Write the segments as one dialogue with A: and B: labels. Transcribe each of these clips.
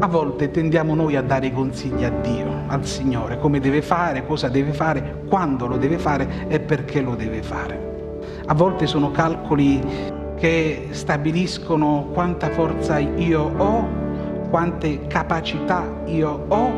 A: A volte tendiamo noi a dare i consigli a Dio, al Signore, come deve fare, cosa deve fare, quando lo deve fare e perché lo deve fare. A volte sono calcoli che stabiliscono quanta forza io ho, quante capacità io ho,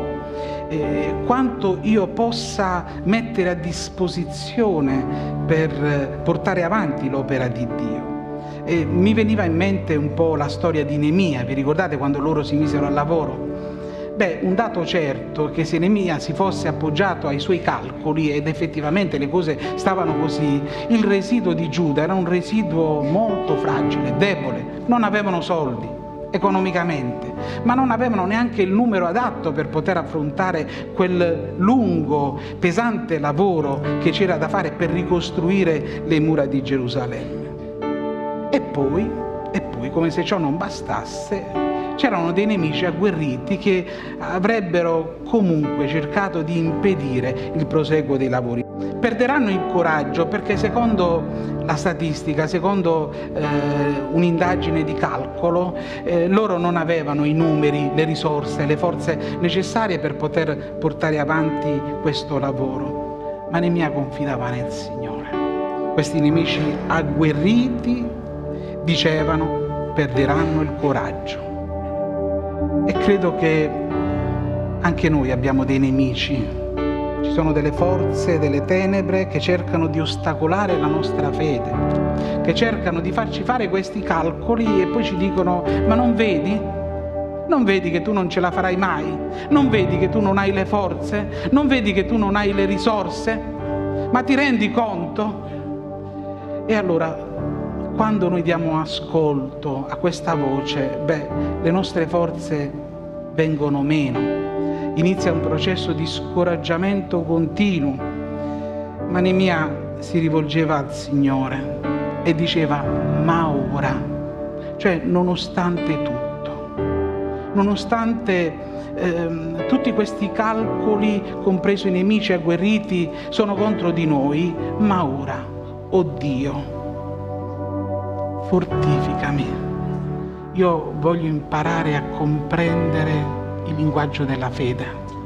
A: quanto io possa mettere a disposizione per portare avanti l'opera di Dio. E mi veniva in mente un po' la storia di Neemia, vi ricordate quando loro si misero al lavoro? Beh, un dato certo è che se Neemia si fosse appoggiato ai suoi calcoli, ed effettivamente le cose stavano così, il residuo di Giuda era un residuo molto fragile, debole, non avevano soldi economicamente, ma non avevano neanche il numero adatto per poter affrontare quel lungo, pesante lavoro che c'era da fare per ricostruire le mura di Gerusalemme. E poi, come se ciò non bastasse, c'erano dei nemici agguerriti che avrebbero comunque cercato di impedire il proseguo dei lavori. Perderanno il coraggio perché secondo la statistica, secondo un'indagine di calcolo, loro non avevano i numeri, le risorse, le forze necessarie per poter portare avanti questo lavoro. Ma Neemia confidava nel Signore. Questi nemici agguerriti dicevano: perderanno il coraggio. E credo che anche noi abbiamo dei nemici. Ci sono delle forze, delle tenebre che cercano di ostacolare la nostra fede, che cercano di farci fare questi calcoli e poi ci dicono: ma non vedi? Non vedi che tu non ce la farai mai? Non vedi che tu non hai le forze? Non vedi che tu non hai le risorse? Ma ti rendi conto? E allora, quando noi diamo ascolto a questa voce, le nostre forze vengono meno. Inizia un processo di scoraggiamento continuo. Ma Neemia si rivolgeva al Signore e diceva: ma ora, cioè nonostante tutto, nonostante tutti questi calcoli, compreso i nemici agguerriti, sono contro di noi, ma ora, oh Dio, fortificami. Io voglio imparare a comprendere il linguaggio della fede.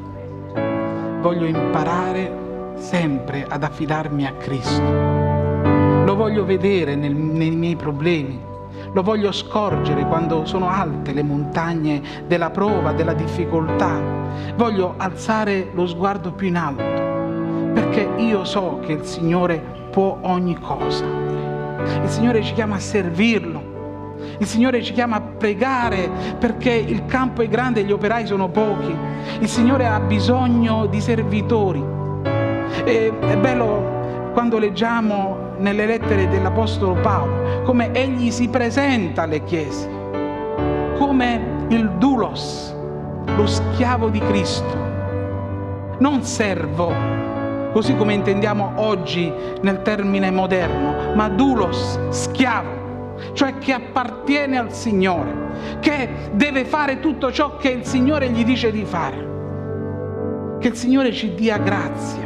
A: Voglio imparare sempre ad affidarmi a Cristo. Lo voglio vedere nei miei problemi. Lo voglio scorgere quando sono alte le montagne della prova, della difficoltà. Voglio alzare lo sguardo più in alto, perché io so che il Signore può ogni cosa. Il Signore ci chiama a servirlo. Il Signore ci chiama a pregare perché il campo è grande e gli operai sono pochi. Il Signore ha bisogno di servitori. È bello quando leggiamo nelle lettere dell'Apostolo Paolo come egli si presenta alle chiese, come il doulos, lo schiavo di Cristo, non servo, così come intendiamo oggi nel termine moderno, ma doulos, schiavo, cioè che appartiene al Signore, che deve fare tutto ciò che il Signore gli dice di fare. Che il Signore ci dia grazia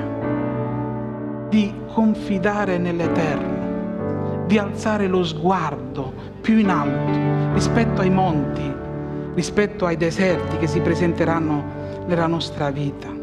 A: di confidare nell'Eterno, di alzare lo sguardo più in alto rispetto ai monti, rispetto ai deserti che si presenteranno nella nostra vita.